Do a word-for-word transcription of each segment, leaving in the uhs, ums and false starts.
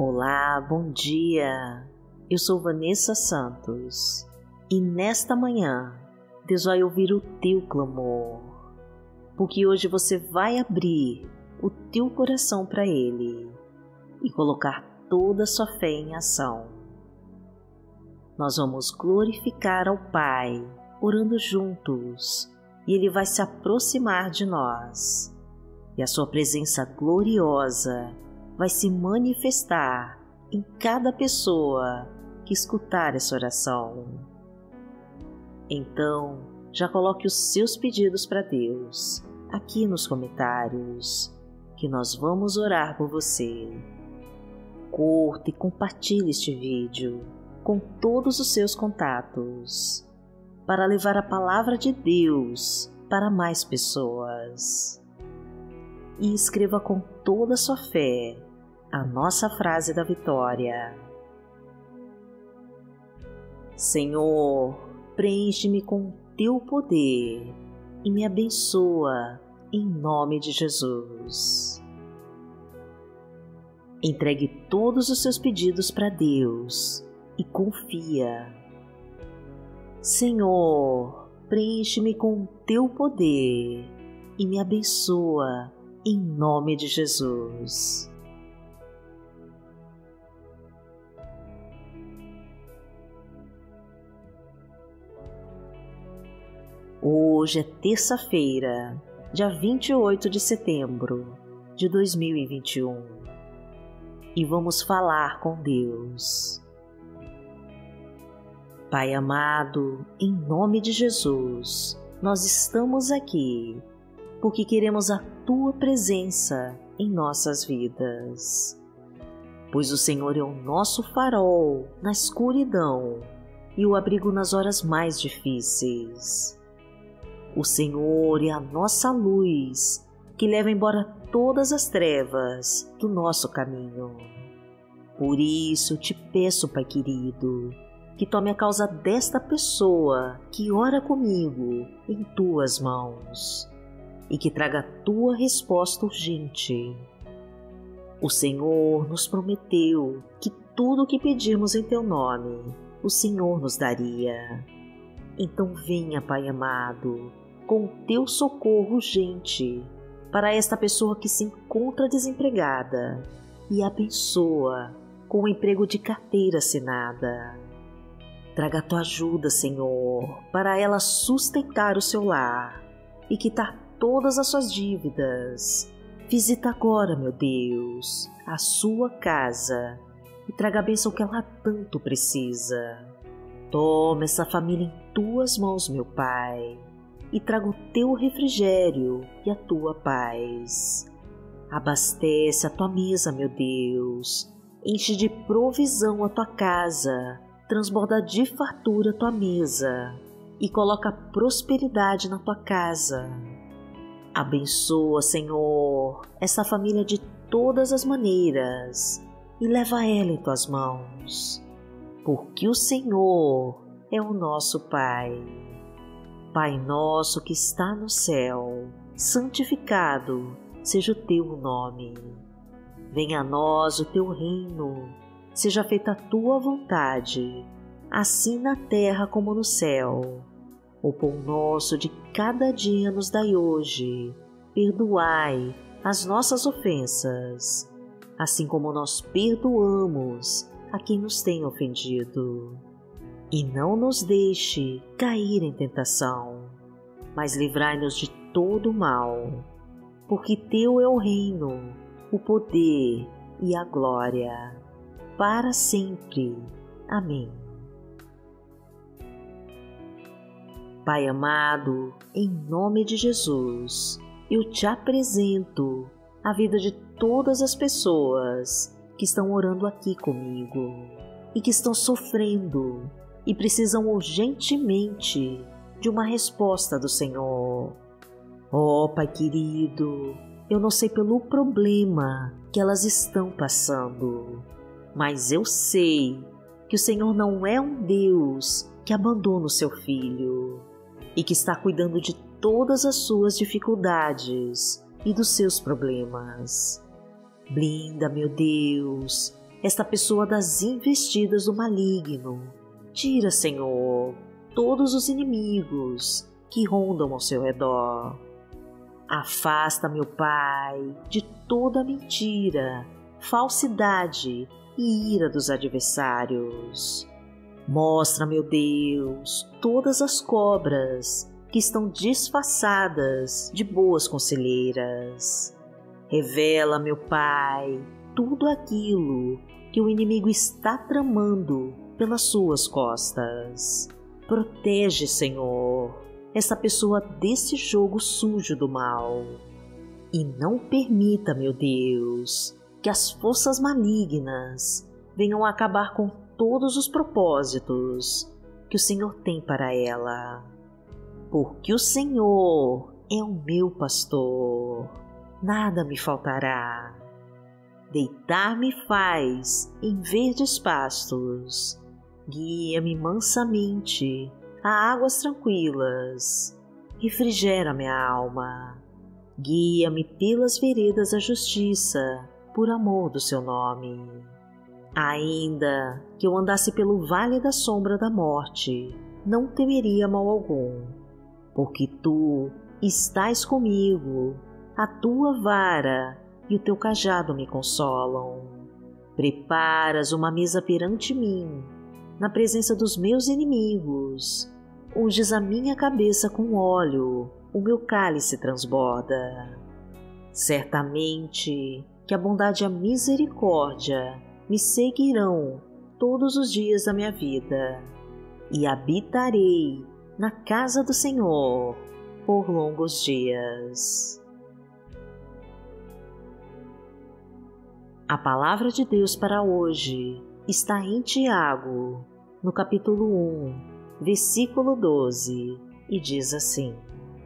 Olá, bom dia! Eu sou Vanessa Santos e nesta manhã Deus vai ouvir o teu clamor, porque hoje você vai abrir o teu coração para Ele e colocar toda a sua fé em ação. Nós vamos glorificar ao Pai, orando juntos, e Ele vai se aproximar de nós, e a sua presença gloriosa vai se manifestar em cada pessoa que escutar essa oração. Então, já coloque os seus pedidos para Deus aqui nos comentários, que nós vamos orar por você. Curta e compartilhe este vídeo com todos os seus contatos, para levar a palavra de Deus para mais pessoas. E escreva com toda a sua fé a nossa frase da vitória. Senhor, preenche-me com o teu poder e me abençoa em nome de Jesus. Entregue todos os seus pedidos para Deus e confia. Senhor, preenche-me com o teu poder e me abençoa em nome de Jesus. Hoje é terça-feira, dia vinte e oito de setembro de dois mil e vinte e um, e vamos falar com Deus. Pai amado, em nome de Jesus, nós estamos aqui porque queremos a Tua presença em nossas vidas, pois o Senhor é o nosso farol na escuridão e o abrigo nas horas mais difíceis. O Senhor é a nossa luz, que leva embora todas as trevas do nosso caminho. Por isso te peço, Pai querido, que tome a causa desta pessoa que ora comigo em Tuas mãos e que traga a Tua resposta urgente. O Senhor nos prometeu que tudo o que pedirmos em Teu nome, o Senhor nos daria. Então venha, Pai amado, com o Teu socorro urgente para esta pessoa que se encontra desempregada e abençoa com o emprego de carteira assinada. Traga a Tua ajuda, Senhor, para ela sustentar o seu lar e quitar todas as suas dívidas. Visita agora, meu Deus, a sua casa e traga a bênção que ela tanto precisa. Toma essa família em Tuas mãos, meu Pai, e traga o Teu refrigério e a Tua paz. Abastece a Tua mesa, meu Deus, enche de provisão a Tua casa, transborda de fartura a Tua mesa e coloca prosperidade na Tua casa. Abençoa, Senhor, essa família de todas as maneiras e leva ela em Tuas mãos, porque o Senhor é o nosso Pai. Pai nosso que está no céu, santificado seja o Teu nome. Venha a nós o Teu reino, seja feita a Tua vontade, assim na terra como no céu. O pão nosso de cada dia nos dai hoje, perdoai as nossas ofensas, assim como nós perdoamos a quem nos tem ofendido. E não nos deixe cair em tentação, mas livrai-nos de todo o mal, porque Teu é o reino, o poder e a glória, para sempre. Amém. Pai amado, em nome de Jesus, eu Te apresento a vida de todas as pessoas que estão orando aqui comigo e que estão sofrendo e precisam urgentemente de uma resposta do Senhor. Oh, Pai querido, eu não sei pelo problema que elas estão passando, mas eu sei que o Senhor não é um Deus que abandona o Seu Filho e que está cuidando de todas as suas dificuldades e dos seus problemas. Blinda, meu Deus, esta pessoa das investidas do maligno. Tira, Senhor, todos os inimigos que rondam ao seu redor. Afasta, meu Pai, de toda mentira, falsidade e ira dos adversários. Mostra, meu Deus, todas as cobras que estão disfarçadas de boas conselheiras. Revela, meu Pai, tudo aquilo que o inimigo está tramando pelas suas costas. Protege, Senhor, essa pessoa desse jogo sujo do mal. E não permita, meu Deus, que as forças malignas venham acabar com todos os propósitos que o Senhor tem para ela. Porque o Senhor é o meu pastor, nada me faltará. Deitar-me faz em verdes pastos, guia-me mansamente a águas tranquilas, refrigera minha alma, guia-me pelas veredas da justiça, por amor do seu nome. Ainda que eu andasse pelo vale da sombra da morte, não temeria mal algum, porque tu estás comigo, a tua vara e o teu cajado me consolam. Preparas uma mesa perante mim, na presença dos meus inimigos. Unges a minha cabeça com óleo, o meu cálice transborda. Certamente que a bondade e a misericórdia me seguirão todos os dias da minha vida, e habitarei na casa do Senhor por longos dias. A palavra de Deus para hoje está em Tiago, no capítulo um, versículo doze, e diz assim: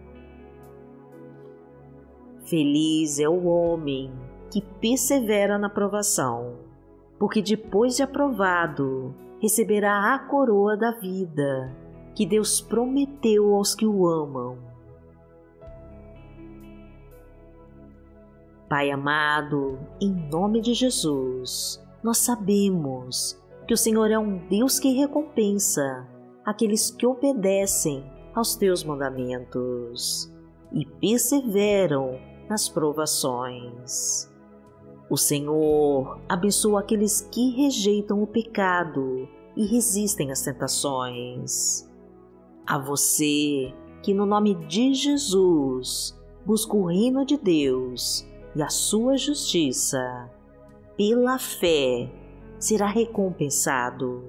Feliz é o homem que persevera na provação, porque depois de aprovado receberá a coroa da vida que Deus prometeu aos que o amam. Pai amado, em nome de Jesus, nós sabemos que o Senhor é um Deus que recompensa aqueles que obedecem aos teus mandamentos e perseveram nas provações. O Senhor abençoa aqueles que rejeitam o pecado e resistem às tentações. A você que, no nome de Jesus, busca o reino de Deus e a sua justiça, pela fé será recompensado.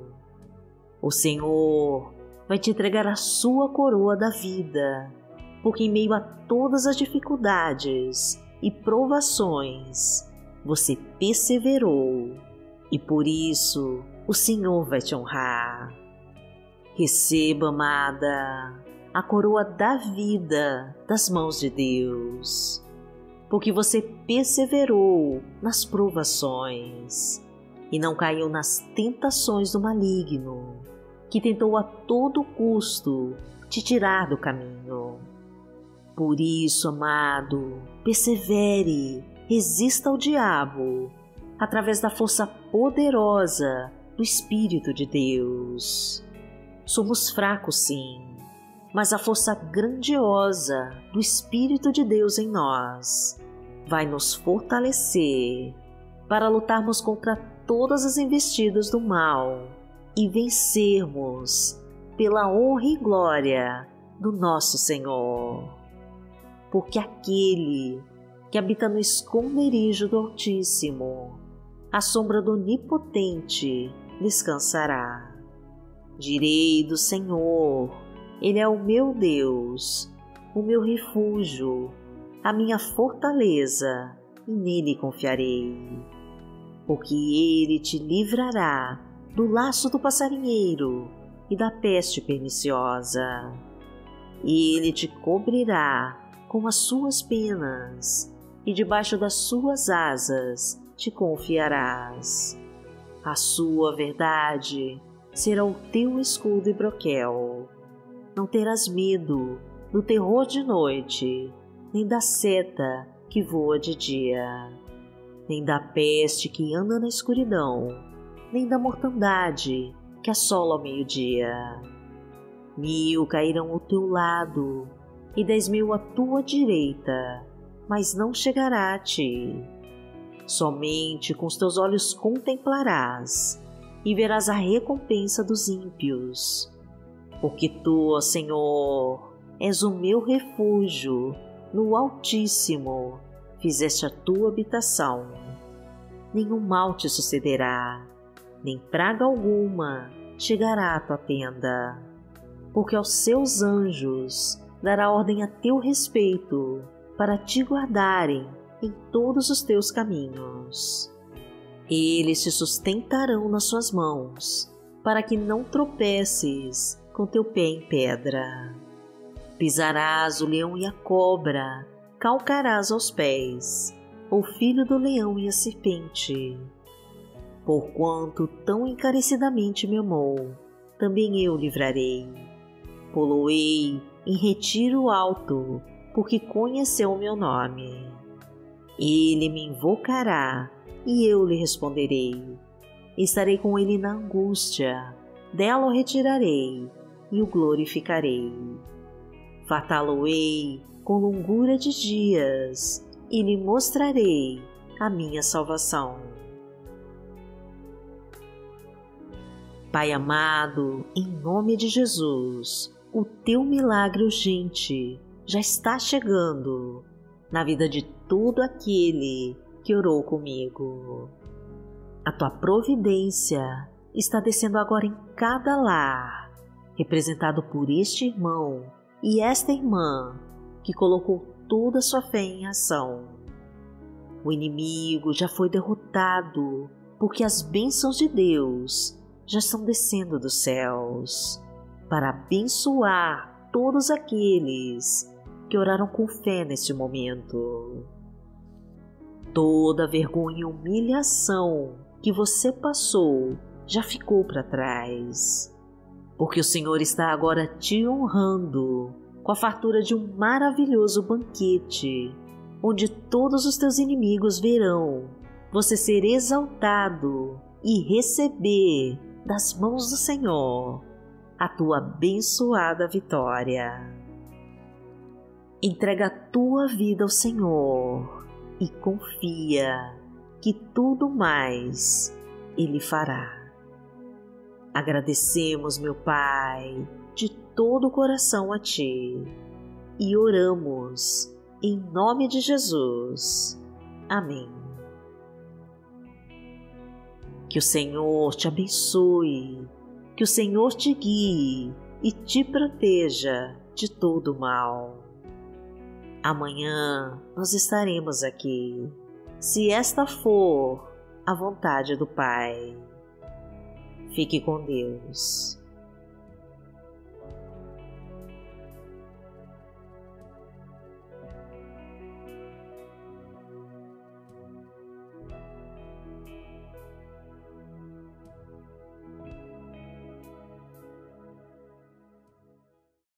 O Senhor vai te entregar a sua coroa da vida, porque em meio a todas as dificuldades e provações, você perseverou e por isso o Senhor vai te honrar. Receba, amada, a coroa da vida das mãos de Deus, porque você perseverou nas provações e não caiu nas tentações do maligno, que tentou a todo custo te tirar do caminho. Por isso, amado, persevere, resista ao diabo, através da força poderosa do Espírito de Deus. Somos fracos, sim, mas a força grandiosa do Espírito de Deus em nós vai nos fortalecer para lutarmos contra todas as investidas do mal e vencermos pela honra e glória do nosso Senhor. Porque aquele que habita no esconderijo do Altíssimo, à sombra do Onipotente, descansará. Direi do Senhor, Ele é o meu Deus, o meu refúgio, a minha fortaleza, e nele confiarei. Porque Ele te livrará do laço do passarinheiro e da peste perniciosa. Ele te cobrirá com as suas penas, e debaixo das suas asas te confiarás. A sua verdade será o teu escudo e broquel. Não terás medo do terror de noite, nem da seta que voa de dia. nem da peste que anda na escuridão, nem da mortandade que assola ao meio-dia. Mil cairão ao teu lado e dez mil à tua direita, mas não chegará a ti. Somente com os teus olhos contemplarás e verás a recompensa dos ímpios. Porque tu, ó Senhor, és o meu refúgio, no Altíssimo fizeste a tua habitação. Nenhum mal te sucederá, nem praga alguma chegará à tua tenda, porque aos seus anjos dará ordem a teu respeito, para te guardarem em todos os teus caminhos. Eles te sustentarão nas suas mãos, para que não tropeces com teu pé em pedra. Pisarás o leão e a cobra, calcarás aos pés o filho do leão e a serpente. Porquanto tão encarecidamente me amou, também eu livrarei. Poloei em retiro alto, porque conheceu o meu nome. Ele me invocará, e eu lhe responderei. Estarei com ele na angústia, dela o retirarei, e o glorificarei. Fartá-lo-ei com longura de dias, e lhe mostrarei a minha salvação. Pai amado, em nome de Jesus, o teu milagre urgente já está chegando na vida de todo aquele que orou comigo. A tua providência está descendo agora em cada lar, representado por este irmão e esta irmã que colocou toda a sua fé em ação. O inimigo já foi derrotado, porque as bênçãos de Deus já estão descendo dos céus para abençoar todos aqueles que oraram com fé neste momento. Toda vergonha e humilhação que você passou já ficou para trás, porque o Senhor está agora te honrando com a fartura de um maravilhoso banquete, onde todos os teus inimigos verão você ser exaltado e receber das mãos do Senhor a tua abençoada vitória. Entrega a tua vida ao Senhor e confia que tudo mais Ele fará. Agradecemos, meu Pai, de todo o coração a Ti e oramos em nome de Jesus. Amém. Que o Senhor te abençoe, que o Senhor te guie e te proteja de todo o mal. Amanhã nós estaremos aqui, se esta for a vontade do Pai. Fique com Deus.